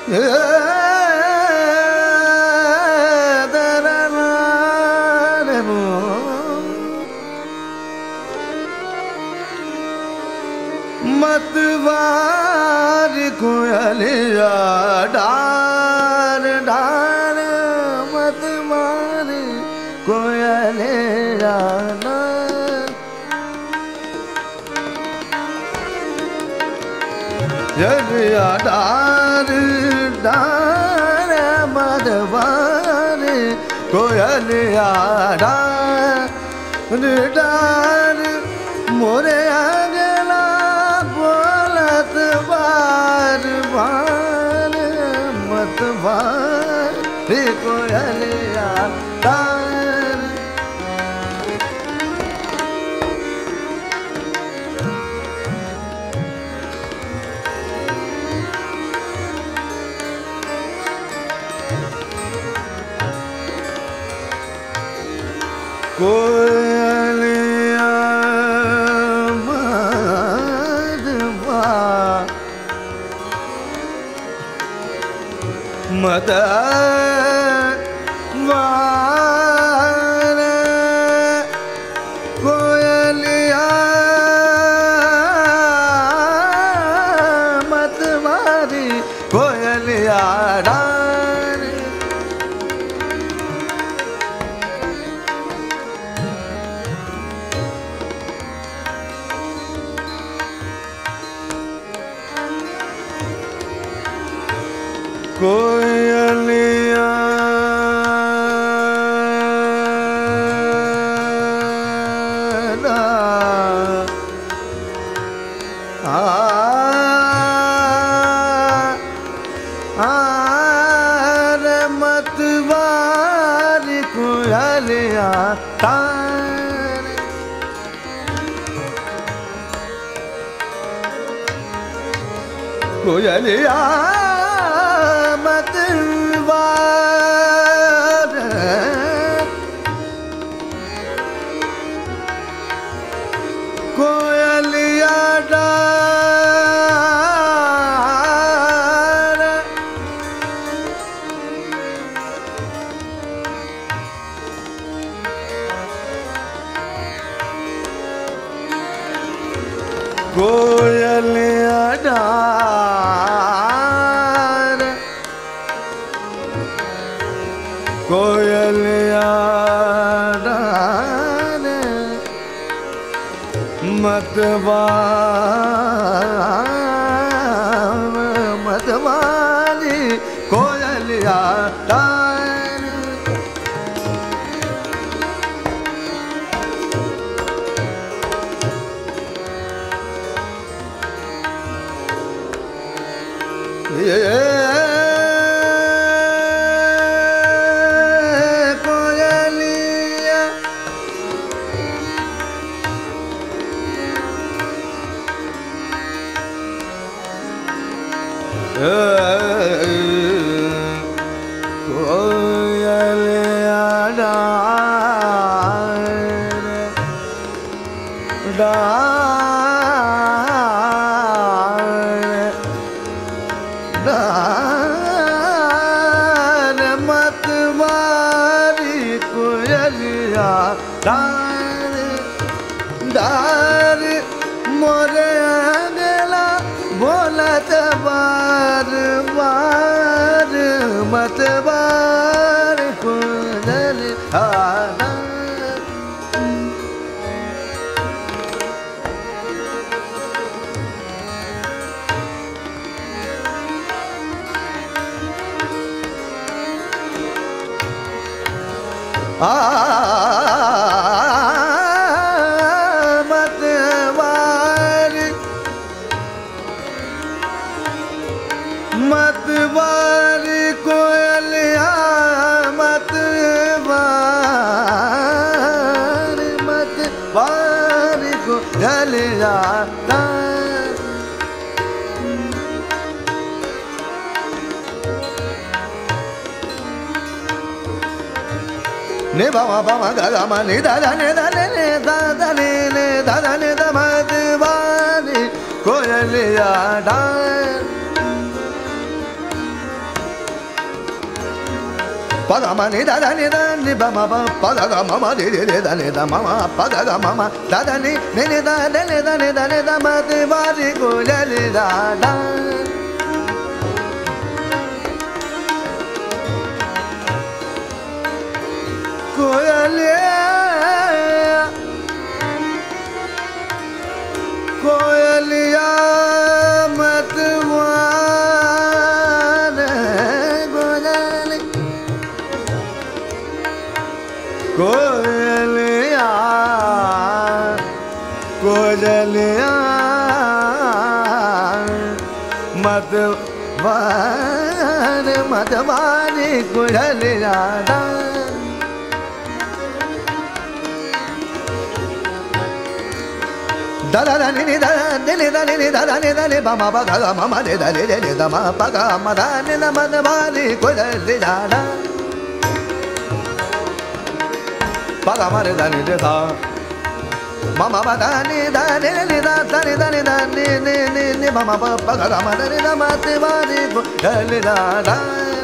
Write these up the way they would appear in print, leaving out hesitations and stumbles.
मतवार कोयलिया डार डार मतवार कोयलिया जलिया डार डार मतवार कोयलिया डार डार मोरे अगला बोलत बार बार मतवार कोयलिया डार कोयलिया मधवा मदवार कोयलिया मतवारी कोयलिया डार कोयलिया मतवार कोयलिया तार कोयलिया मतवार कोयलिया डार कोयलिया डार कोयलिया डार मतवारी कोयलिया डार कोयलिया कोयलिया डार डार डार मतवारी कोयलिया डार डार मोरे अगला बोलत बार बार मतवार कोयलिया डार मतवारी मतवारी कोयलिया मतवारी मतवारी कोयलिया ने बाबा बाबा गागा माने दादा ने दाने ने दादा ने दादा ने दमदवानी कोयलिया डार Pagama ni da ni da ni ba ma ba pagaga mama ni ni da ni da mama pagaga mama da ni ni da ni da ma te ba ri ko le ni da da ko le ko le mat wa कोयलिया कोयलिया मतवार मतवारी कोयलिया दादा दानी नी दादा दिनी दानी नी दादा नी दानी बामा बागा मामा नी दानी नी दामा बागा मदा नी मतवारी कोयलिया Pagama ni da ni da mama ba da ni da ni ni da da ni ni mama ba pagama ni da ma te ba ni da ni da da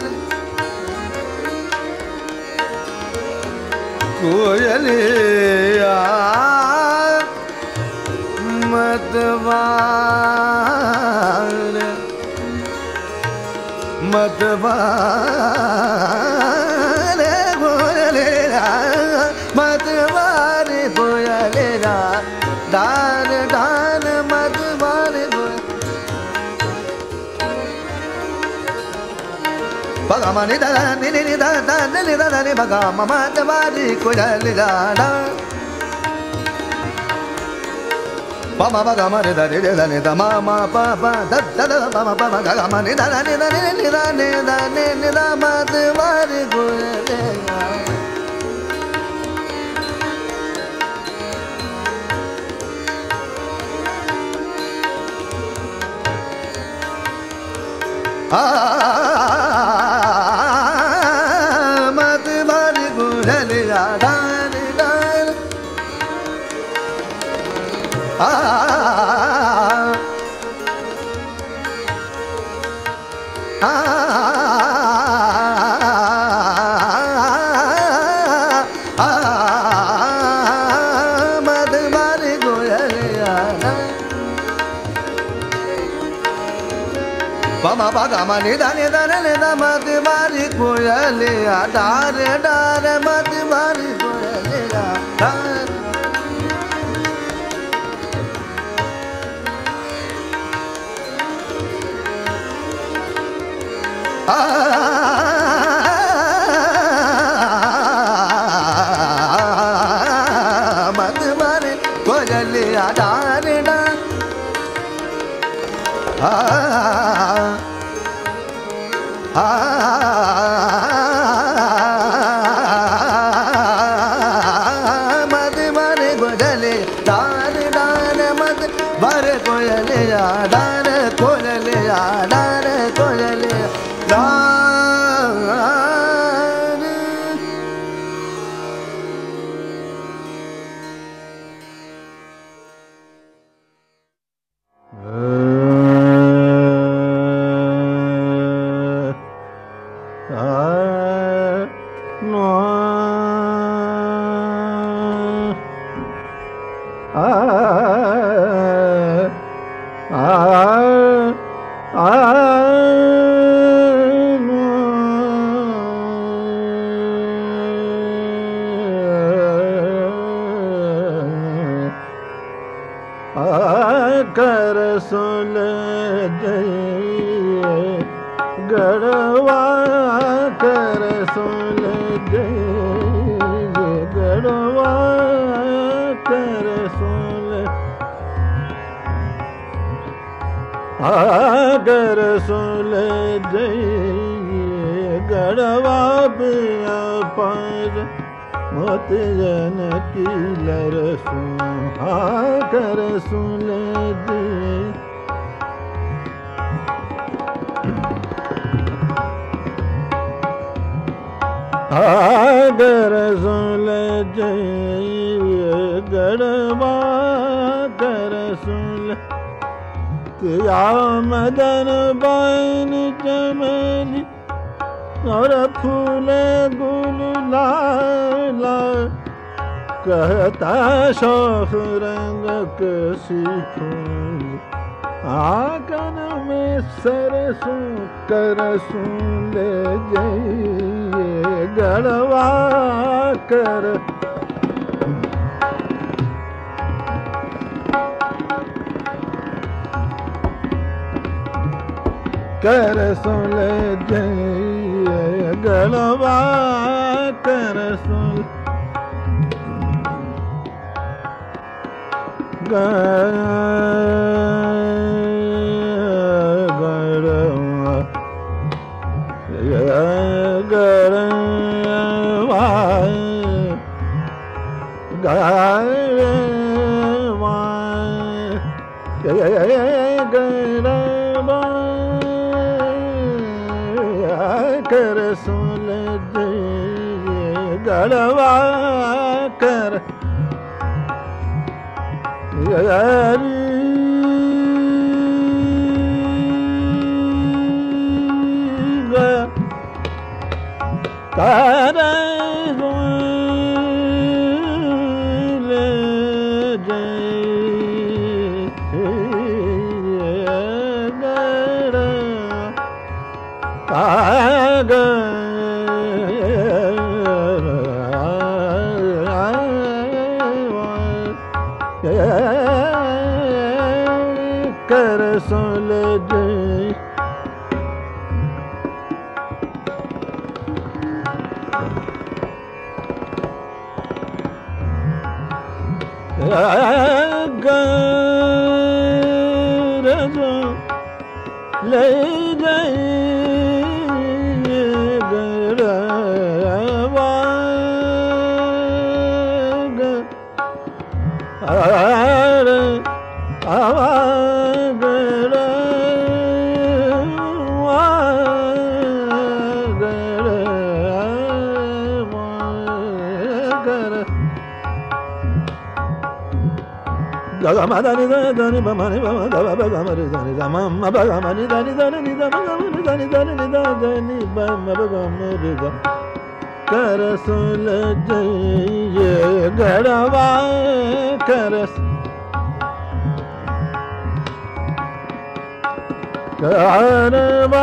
koyaliya मतवारे कोयलिया दान दान मतवारे पगमा नि दा नि नि दा दा नि दा नि पगमा मतवारे कोयलिया pama pagama ni da ni da mama pa pa da da pama pama pagama ni da ni da ni da matwari koyaliya matwari koyaliya da ni da matwari koyaliya pama pagama ni da matwari koyaliya dare dare matwari koyaliya matwari koyaliya dare dare matwari koyaliya dare dare matwari koyaliya dare koyaliya dare koyaliya कर सुन जय गढ़वा कर सुन जय गढ़वा कर सुन कर सुन जय गढ़वा बिया पर मत जन की लरसू कर सुन दे कर सुन जय गढ़वा कर सुन या मदन बैन चमेली और फूल गुलाल कहता शौख रंग कसी फूल आंगन में सरसों करसों ले जाइए गड़वा कर करसों ले जाइए गड़वा करसों करसों गड़वा कर करसों ले जाइए गरजों ले जाइए गरवा Gagamani dani bamani bama gagamani dani bama bagamani dani dani bagamani dani dani bama bagamani dani करसों ले जाइए गड़वा करस गड़वा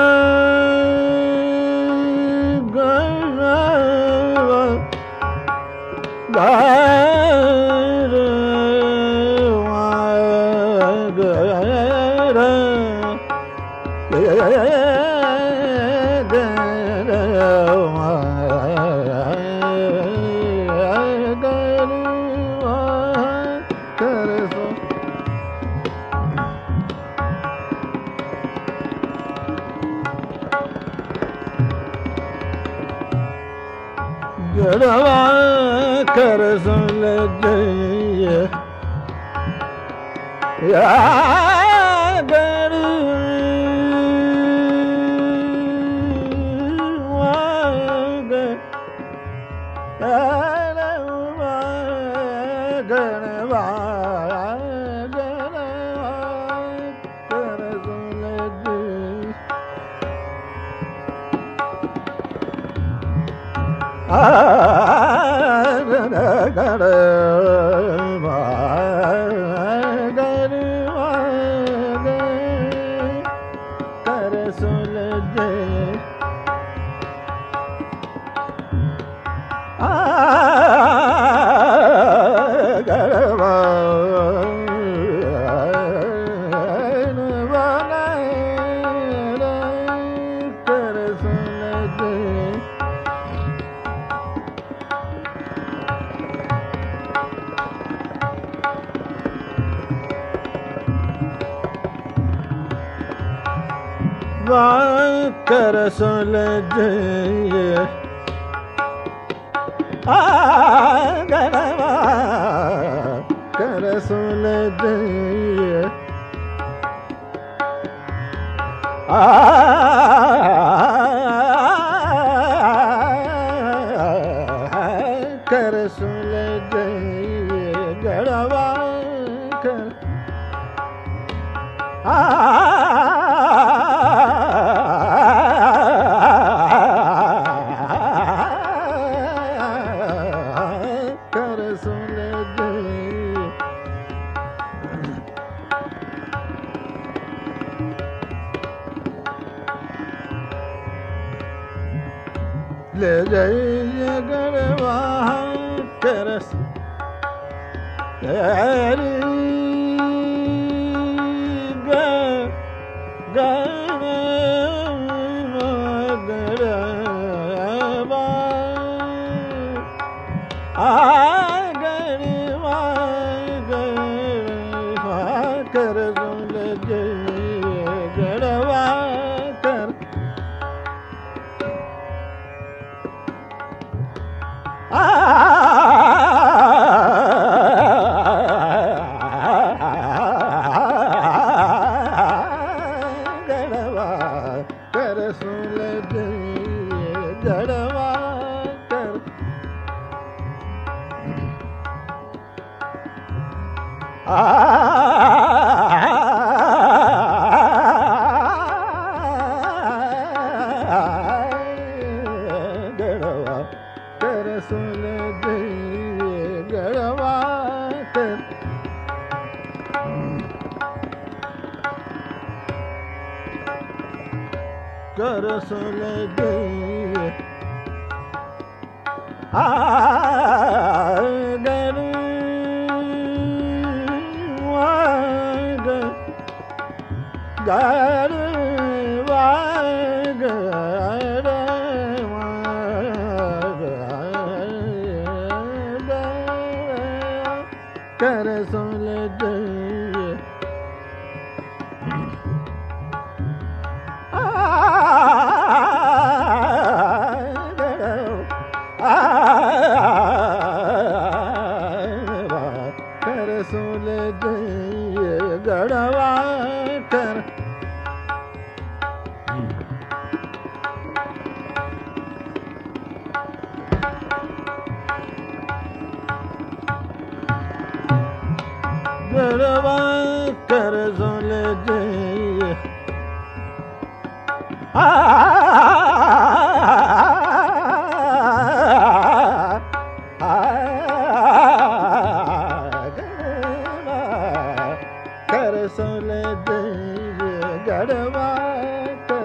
गड़वा करसों ले जाइए करसों ले जाइए गड़वा करसों ले जाइए करसों ले जाइए गड़वा कर ले जय गढ़वा करस हरि गढ़वा गढ़वा कर ले जय गढ़वा कर गढ़वा कर सुन गढ़वा कर गढ़वा कर सुन गढ़वा कर कर सुन गढ़वा कर सुन कर सुन गढ़वा कर गढ़वा कर सुन कर सुन गढ़वा कर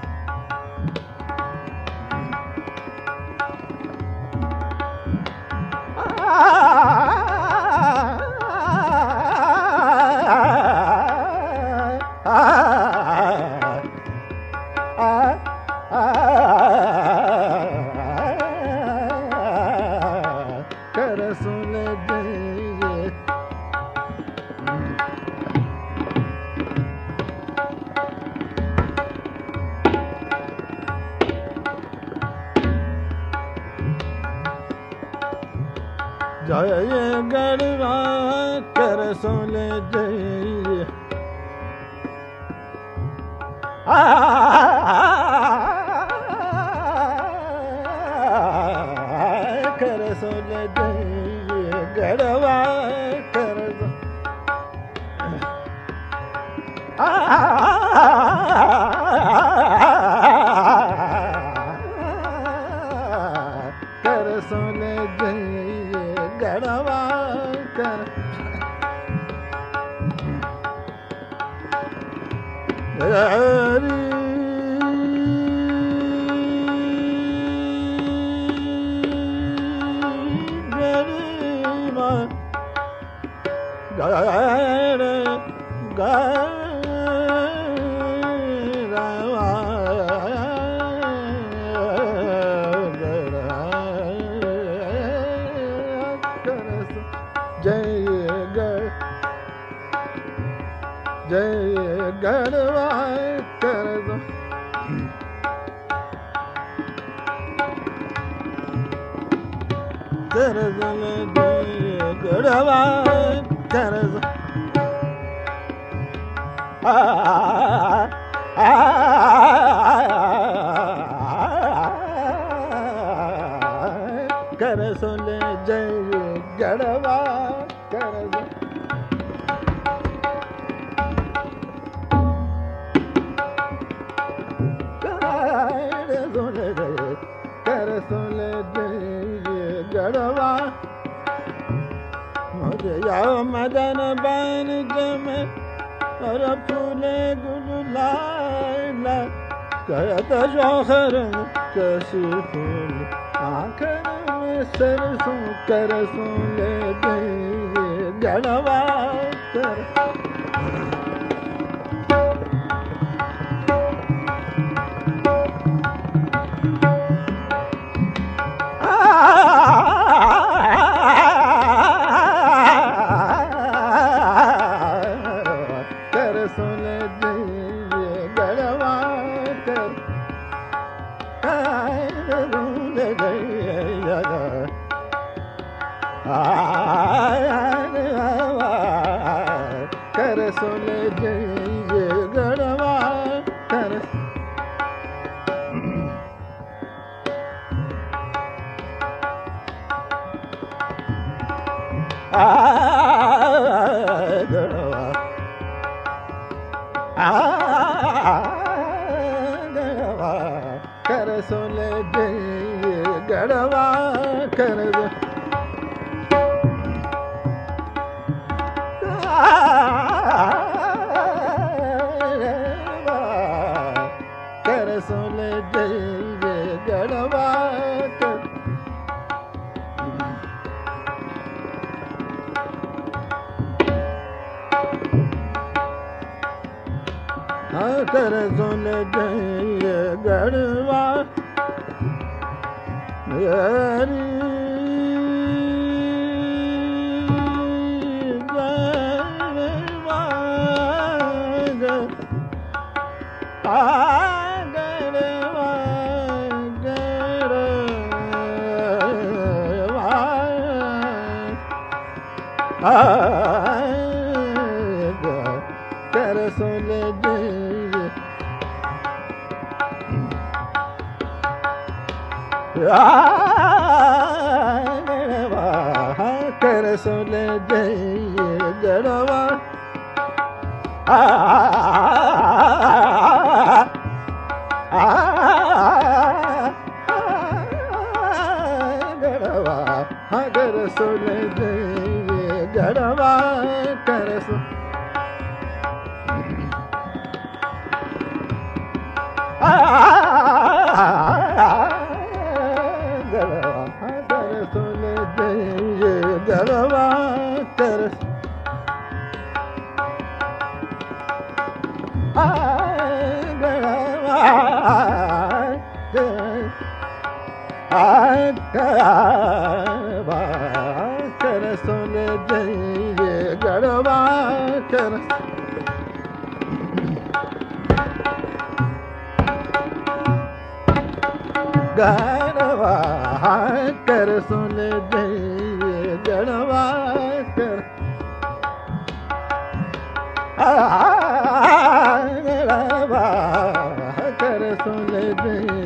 कर सुन जय गढ़वा कर सुन जय कर सुन जय गढ़वा कर कर सुन जय गढ़वा कर हरि गढ़वा जय गढ़वा कर दो कर दो जय गढ़वा कर दो कर सुन जय गढ़वा कर दो कर सुन जय गढ़वा मुझे मदन बन जमे और फूले गुलाल कहत शौहर कशी फूल आखर में सरसों करसों ले गए गढ़वा कर करसों ले गए गढ़वा कर ले गए करसों ले गए गढ़वा कर गढ़वा गढ़वा करसों ले गए गढ़वा कर करसों ले गए गढ़वा कर करसों ले गए गढ़वा करसों ले गए करसों ले गए गढ़वा गढ़वा करसों ले गए गढ़वा करसों करसों ले गए गढ़वा कर करसों ले गए गढ़वा कर गढ़वा करसों ले गए गढ़वा कर गढ़वा करसों ले गए